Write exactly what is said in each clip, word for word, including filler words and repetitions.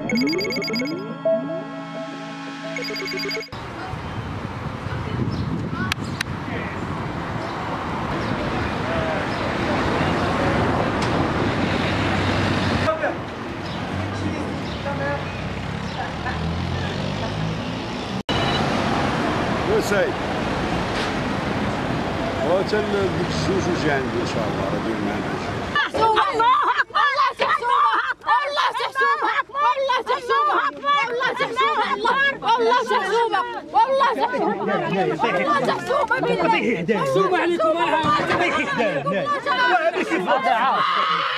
سايد وتا ديك الزوج وجي عندي ان شاء الله راه دير معنا الله اكبر الله تحسومها الله تحسومها والله تحسومها والله تحسومها والله تحسومها والله تحسومها تحسومها عليكم طيحي حداه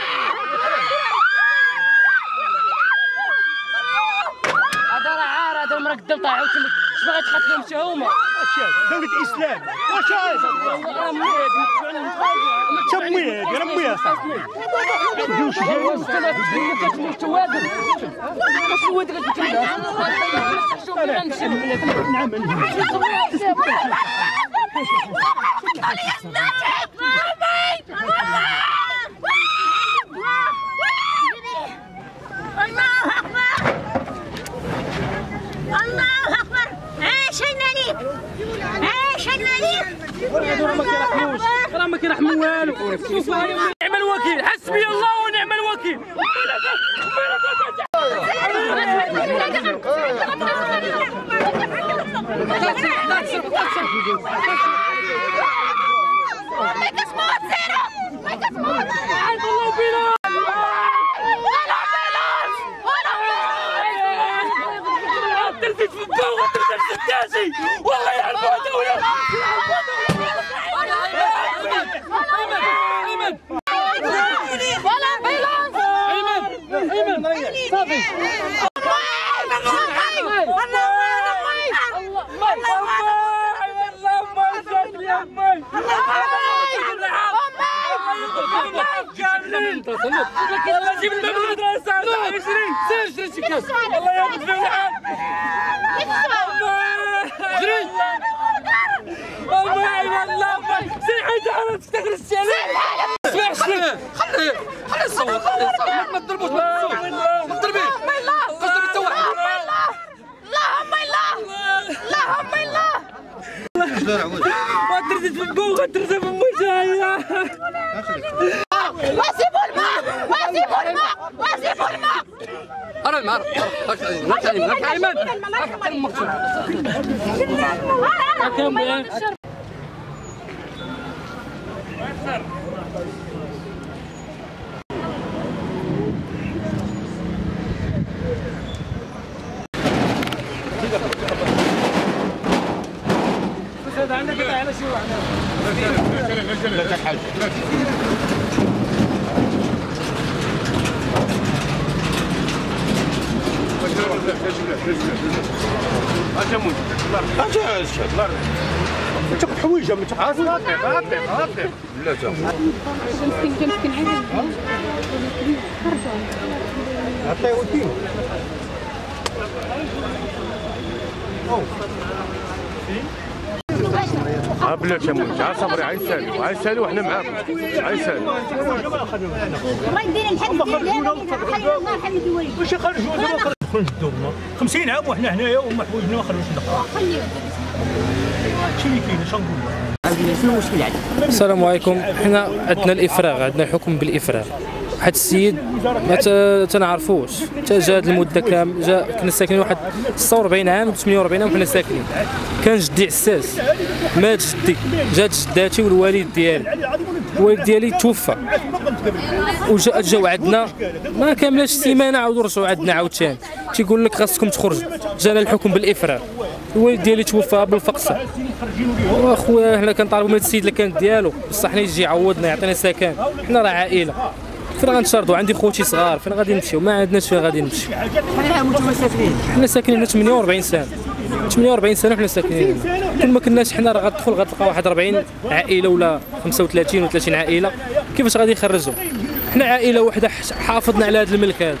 هذا راه عار هذا مرقدم طايح واش باغي تقتلهم حتى هما دولة الإسلام واش عايز راه مويد تمويد يا ربي دوش كتموت توادر واش الواد اللي كنت شوف انا نمشي نعم الله اكبر عاش الملك عاش الملك راه ما كيرحموش راه ما كيرحموا والو نعم الوكيل حسبي الله ونعم الوكيل ما كتموت سيرو ما كتموت الله بينا ترزيت في الضو وترزيت في السداسي والله يعرفوا هذويا ايمن ولا امبيلونس ايمن ايمن صافي الله يجيب المبلغ راه الساعة عشرين سير شري شي كاس الله ياخذ فيه العام جري الله يعين الله سير حيد على تستغل السلام اسمع شنو خليه خليه يصور خليه يصور ما تضربوش ما تضربيه اللهم الله اللهم الله اللهم الله وترزت في البوغ وترزت في المجاية واسيبوا الماء واسيبوا الماء واسيبوا الماء أنا الماء لك أيمن لك أيمن لك المقصود هذا عندك على شو لا تحاج اجا موت اجا الشهد الله انت حويجه ما تعرفش غاطي غاطي غاطي لا تا مسكين مسكين عيني عطيه وديه ها بلاتي اموت ها صبري عيسالي عيسالي وحنا معاكم عيسالي الله يدير الحد ديالنا خلينا الله يحمد الوالد واش يخرجوا دابا خرجوا الدوله خمسين عام وحنا هنايا وما حويجنا ما خرجوش الدقه خليه هادشي اللي كاين اش نقول شنو المشكل عندك؟ السلام عليكم. حنا عندنا الافراغ، عندنا حكم بالافراغ. واحد السيد ما تنعرفوش تا جا هاد المده كامل، جا كنا ساكنين واحد ستة وأربعين عام ثمانية وأربعين عام وحنا ساكنين. كان جدي عساس، مات جدي، جات جداتي والوالد ديالي، الوالد ديالي توفى وجا جاو عندنا ما كاملاش السيمانه عاودوا رجعوا عندنا عاوتاني تيقول لك خاصكم تخرجوا. جانا الحكم بالافراغ، الوالد ديالي توفى بالفقصه واخويا حنا كنطالبوا من السيد اللي كان ديالو بصح حنا يجي يعوضنا يعطينا سكن. حنا راه عائله، فين غنشردوا؟ عندي خوتي صغار، فين غادي نمشيو؟ ما عندناش فين غادي نمشيو. شحال ساكنين؟ حنا ساكنين ثمانية وأربعين سنه، ثمانية وأربعين سنه حنا ساكنين. كل ما كناش حنا راه غتدخل غتلقى واحد أربعين عائله ولا خمسة وثلاثين ولا ثلاثين عائله، كيفاش غادي يخرجوا؟ حنا عائله وحده حافظنا على هذا الملك هذا.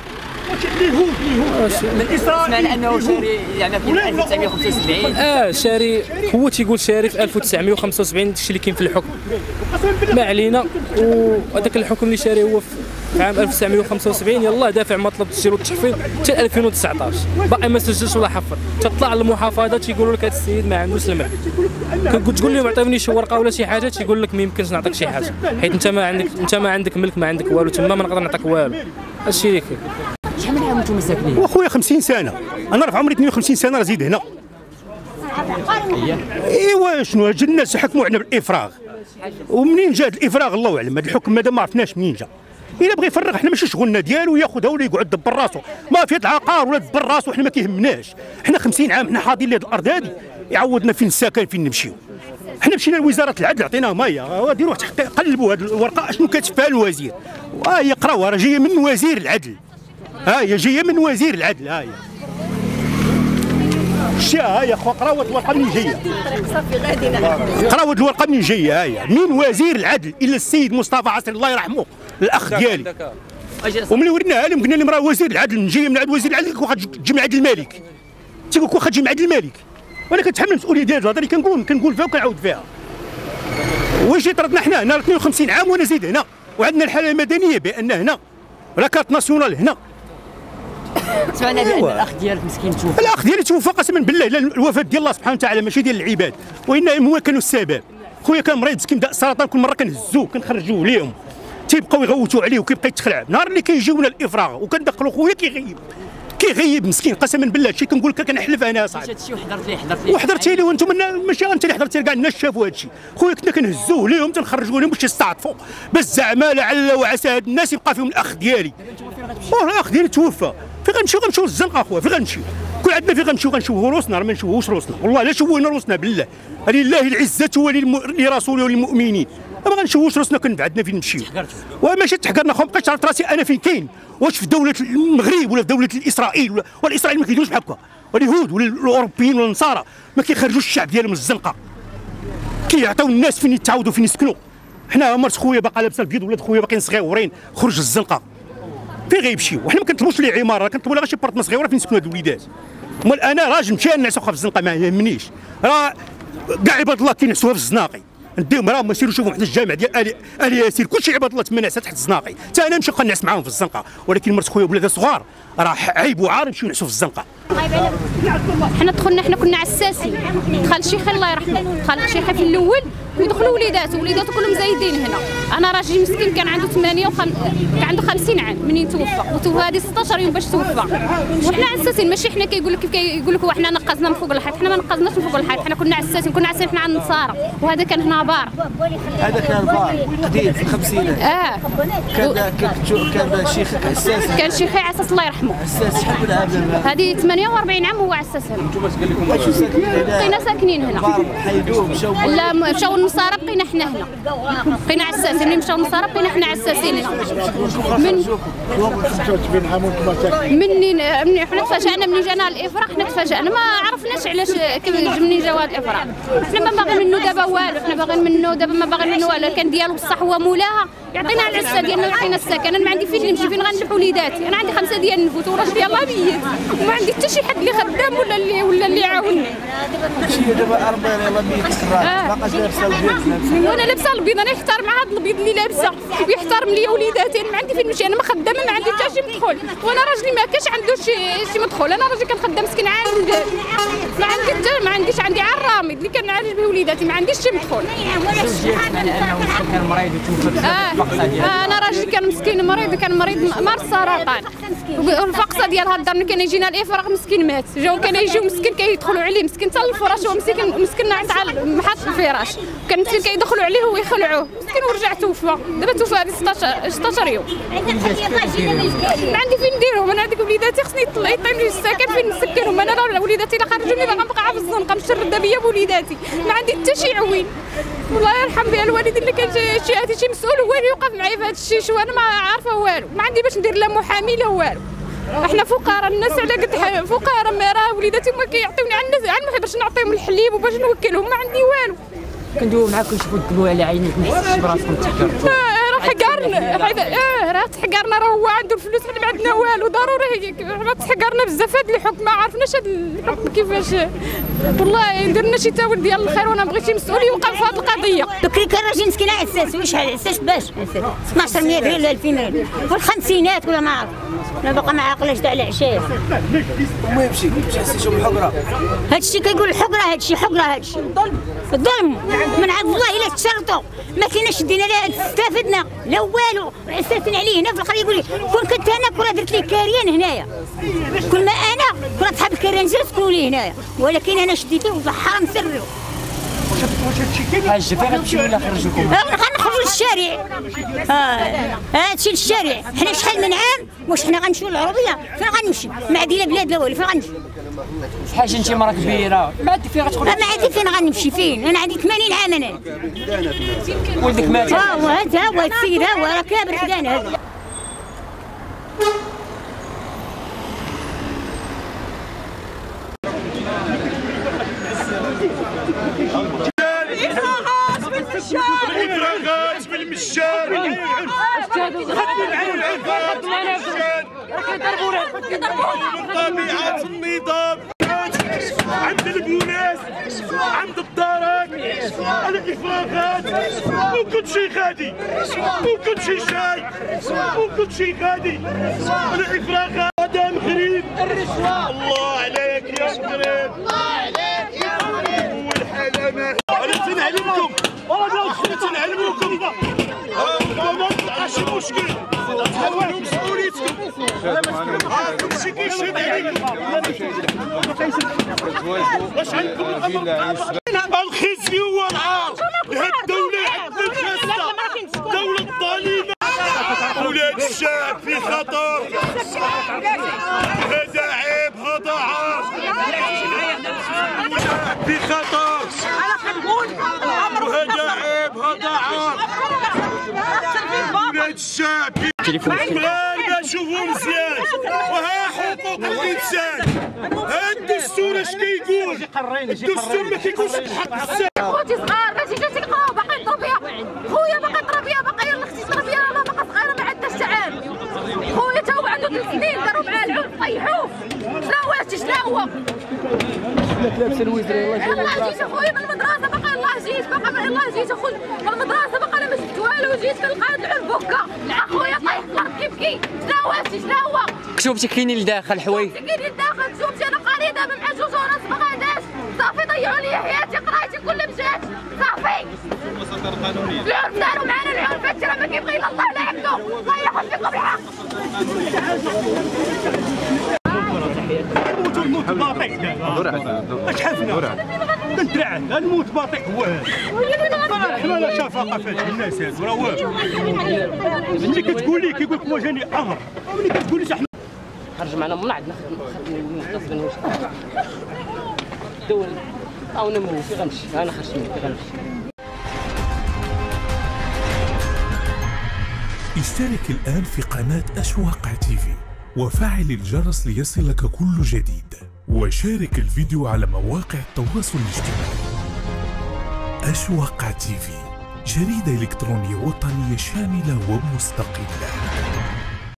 سمعنا انه شاري يعني في ألف وتسعمية وخمسة وسبعين. اه شاري، هو تيقول شاري في ألف وتسعمية وخمسة وسبعين، داكشي اللي كاين في الحكم ما علينا. وهذاك الحكم اللي شاري هو في في عام ألف وتسعمائة وخمسة وسبعين يلاه دافع مطلب التسجيل والتحفيظ حتى ألفين وتسعطاش باقي ما سجلش ولا حفظ. تطلع للمحافظات تيقولوا لك هذا السيد ما عندوش الملك. كنت تقول لهم عطيوني شي ورقه ولا شي حاجه تيقول لك ما يمكنش نعطيك شي حاجه حيت انت ما عندك انت ما عندك ملك ما عندك والو تما ما نقدر نعطيك والو. هادشي اللي كاين. شحال من عام انتم ساكنين؟ واخويا خمسين سنه انا راه في عمري اثنين وخمسين سنه راه زيد هنا. ايوا شنو هاد الناس حكموا علينا بالافراغ ومنين جا الافراغ الله اعلم. هذا الحكم هذا ما عرفناش منين جا. الا بغى يفرغ احنا ماشي شغلنا ديالو ياخذها ولا يقعد دبر راسو مافيا العقار ولا دبر راسو احنا ما كيهمناش. احنا خمسين عام احنا حاضرين لهاد الارض هذه يعوضنا فين السكن فين نمشيو. احنا مشينا لوزاره العدل عطيناهم هيا ديروا تحقيق قلبوا هذه الورقه اشنو كاتب فيها الوزير ها هي قراوها راه جايه من وزير العدل. ها هي جايه من وزير العدل. ها هي شا ها يا خو قراوه الورقه منين جايه؟ قراوه الورقه منين جايه؟ ها هي من وزير العدل الى السيد مصطفى عصر الله يرحمه الاخ ديالي. وملي وريناها لهم قلنا لهم راه وزير العدل جايه من عند وزير العدل واخا تجي من عند الملك. تيقول لك واخا تجي من عند الملك وانا كنتحمل المسؤوليه ديال الهضره اللي كنقول كنقول فيها وكنعاود فيها. واش طردنا حنا هنا اثنين وخمسين عام وانا زيد هنا وعندنا الحاله المدنيه بان هنا راه كارت ناسيونال هنا. سمعنا بان الاخ ديالك مسكين توفى. الاخ ديالي توفى قسما بالله الوفاه ديال الله سبحانه وتعالى ماشي ديال العباد وانهم هو كانوا السبب. خويا كان مريض مسكين بدا السرطان كل مره كنهزوه كنخرجوه ليهم تيبقاو يغوتوا عليه وكيبقى يتخلع. نهار اللي كيجيونا الافراغ وكندخلوا خويا كيغيب كيغيب مسكين قسما بالله. هادشي كنقول لك كنحلف انا صاحبي. هادشي وحضرت ليه حضرت ليه وحضرتي ليه وانتم ماشي انت اللي حضرتي كاع الناس شافوا هادشي. خويا كنا كنهزوه ليهم تنخرجوا لهم باش يستعطفوا بس زعما لعل وعسى هاد الناس يبقى فيهم الاخ ديالي. الاخ ديالي توفى فين غنمشيو؟ غنمشيو للزنقه اخويا فين غنمشيو؟ كل عندنا فين غنمشيو؟ غنشوفوا روسنا راه ما نشوفوش روسنا والله لا شوهنا روسنا بالله. لله العزه ولرسوله وللمؤمنين ما غنشوفوش روسنا كنبعدنا فين نمشيو. وماشي تحقرنا خو مابقيتش عرفت راسي انا فين كاين واش في دوله المغرب ولا في دوله الاسرائيل ولا والاسرائيل ما كيديروش بحال هكا واليهود ولا الاوروبيين ولا النصارى ما كيخرجوش الشعب ديالهم من الزنقه كيعطيو الناس فين يتعاودوا فين يسكنوا. حنا مرت خويا باقا لابسه البيض ولاد خويا باقيين صغيورين خرج الزنقه فين غيمشيو؟ وحنا ما كنطلبوش ليه عماره كنطلبوا لها غير شي بارطمه صغيره فين يسكنوا هاد الوليدات. امال انا راجل مشى نعسو في الزنقه ما يهمنيش راه كاع عباد الله كينعسوها في الزناقي نديهم راه ما يسيروا يشوفوا حتى الجامع ديال ال ال ياسير كلشي عباد الله تما نعسات تحت الزناقي حتى انا نمشي نبقى نعس معاهم في الزنقه. ولكن مرت خويا ولادها صغار راه عيب وعار يمشيو ينعسوا في الزنقه. حنا دخلنا حنا كنا عساسين دخل الشيخ الله يرحمه دخل الشيخ في الاول ويدخلوا وليداته وليداته كلهم زايدين هنا. انا راجل مسكين كان عنده ثمانية وخم... كان عنده خمسين عام منين توفى وتوفى هذه ستطاش يوم باش توفى. وحنا عساسين ماشي حنا كيقول لك كيف كيقول لك حنا نقزنا من فوق الحيط. حنا ما نقزناش من فوق الحيط حنا كنا عساسين كنا عساسين حنا عند النصارى وهذا كان هنا بار. هذا كان بار قديم في الخمسينات. اه كان كان شيخك عساس. كان شيخي عساس الله يرحمه. عساس شحال من عام؟ هذه ثمانية وأربعين عام هو عساس هنا. انتم قال لكم واش ساكنين هنا؟ بقينا ساكنين هنا. حيدوه مشاو لا مشاو النصارى بقينا حنا هنا بقينا عساسين. ملي مشاو النصارى بقينا حنا عساسين هنا. من منين منين حنا تفاجئنا ملي جانا الافراغ. حنا تفاجئنا ما عرفناش علاش منين جاوا هاد الافراغ. حنا ما باغيين منه دابا والو. حنا باغيين منه دابا ما باغيين منه والو. كان ديالو بصح هو مولاها يعطينا العسه ديالنا ويعطينا السكن. انا ما عندي فين نمشي فين غنلح وليداتي. انا عندي خمسه ديال النفوت وراجلي يلاه ميت وما عندي حتى شي حد اللي خدام ولا اللي ولا اللي يعاونني. شي دابا أربعة يلاه ميت باقاش لابسه البيض. وانا لابسه البيض انا يحترم مع هذا البيض اللي لابسه ويحترم لي وليداتي. انا ما عندي فين نمشي. انا ما خدامه ما عندي حتى شي مدخول وانا راجلي ما كاش عنده شي شي مدخول. انا راجلي كنخدم مسكين عند ما عندي حتى ما عنديش عندي عا الرامد اللي كنعالج به وليداتي ما عنديش شي مدخول. كان مريض وتوفى اه انا راجلي كان مسكين مريض كان مريض مرض السرطان والفقصه ديال هاد الدار كان يجينا الافراغ مسكين مات. جاو كان يجيو مسكين كيدخلوا عليه مسكين حتى الفراش هو مسكين مسكين ناعس على محط الفراش كان مسكين كيدخلوا عليه ويخلعوه مسكين ورجع توفى. دابا توفى هذه ستطاش يوم. ما عندي فين نديرهم. انا عندي وليداتي خصني يطلع يعطيني السكن فين نسكنهم. انا راه وليداتي الا خرجوني راه غنبقى في الزنقه مشرده بيا بوليداتي ما عندي حتى شي عوين. الله يرحم بها الوالد اللي كان شي هذا شي مسؤول هو اللي يوقف معايا في هذا الشيء. شو انا ما عارفه والو ما عندي باش ندير لا محامي لا والو. احنا فقراء الناس على قد فقراء ما راه وليداتي ما كيعطيوني على الناس على باش نعطيهم الحليب وباش نوكلهم ما عندي والو. كندويو معاكم نشوفوا الدموع على عينيك ما تحسش براسكم تحكروا. اه راه حكرنا اه راه تحقرنا، راه هو عنده الفلوس حنا ما عندنا والو، ضروري حنا تحقرنا بزاف هاد الحكم، ما عرفناش هاد الحكم كيفاش. والله درنا شي تاول ديال الخير وانا بغيت شي مسؤول يوقف في هاد القضيه. بكري كان راجل مسكين عساس شحال عساس باش اثناش مية ريال ولا ألفين ريال في الخمسينات ولا ما عرف، انا باقا ما عاقلاش تاع العشاء. وما يمشي يمشي يحسسوا بالحقره. هادشي كيقول الحقره، هادشي حقره، هادشي الظلم الظلم من عند الله. الا تشرطوا ما كايناش دينا لا استفدنا لا والو، عساسين عليه هنا في القريه. يقول لي كون كنت انا كون درت لي كاريان هنايا، كل ما انا كون صحاب الكاريان نجي نسكنوا لي هنايا، ولكن انا شديته وحرام سرو. حاج فين غتمشيو ولا خرجوكم؟ غنخرجوا للشارع. اه هادشي للشارع. حنا شحال من عام واش حنا غنمشيو للعربيه؟ فين غنمشي؟ ما عندي لا بلاد لا والو، فين غنمشي؟ حاج انت مرا كبيره، ما عندك فين غتخرج؟ ما عندي فين غنمشي، فين؟ انا عندي ثمانين عام انا. ولدك مات؟ ها هو هذا هو السيد، ها هو راه كابر حدانا هذا. الإفراغات بالمجان، طبيعة النظام عند البوليس عند الدارات، الإفراغات وكل شيء غادي وكل شيء جاي وكل شيء غادي. الإفراغات هذا مغرب، الرشوة الله عليك يا مغرب، الله عليك يا مغرب. والحالة ما أنا تنعلمكم تنعلموكم ما ماشي مشكل، تحملوا مسؤوليتكم. كلشي كيشهد عليكم. واش عندكم الخزي والعار؟ هاد الدولة عندنا الخاسة، دولة ظالمة. ولاد الشعب في خطر، هذا عيب، هذا عار، في خطر، وهذا عيب، هذا عار. ولاد الشعب المغاربة شوفوا مزيان، وها حقوق الإنسان. ها الدستور اش كيقول؟ الدستور ما كيقولش بحق الساعة. خوتي صغار ماشي جاتي تلقاو باقي تربيه، خويا باقي تربيه، باقي يلا اختي تربيه، راه باقا صغيره ما عندهاش تعامل. خويا تا هو عنده ثلاث سنين داروا معاه العنف طيحوه. شنو هو هادشي؟ شنو هو؟ لابسه الوزري يلاه جيت اخويا من المدرسه، باقي يلاه جيت، باقي يلاه جيت اخويا من المدرسه، باقي انا ما شفت والو، جيت كنلقى هاد العنف هكا، اخويا طايح في الارض كيبكي. شنو هو هادشي؟ شنو هو؟ كتبتي كاينين لداخل حوايج، كاينين لداخل. شوفتي انا قريده مع جوج ونص ما غاداش، صافي ضيعوا لي حياتي، قرايتي كلها مشات، صافي. العنف داروا معنا العنف، هادشي راه ما كيبغي الا الله ولا عبدو، الله يحفظ فيكم الحق. الموت باطئ دابا اش حفنا كنترعد الموت باطئ هو هذا. حنا لا شفقه في هاد الناس هادو راه والو. ملي كتقول لي كيقول لك هو جاني امر، ملي كتقول لي احنا خرج معنا من عندنا خدمه واش دول او نمو في غنمشي، انا خرجت مني في غنمشي. اشترك الآن في قناة أشواق تيفي وفعل الجرس ليصلك كل جديد، وشارك الفيديو على مواقع التواصل الاجتماعي. أشواق تيفي، جريدة إلكترونية وطنية شاملة ومستقلة.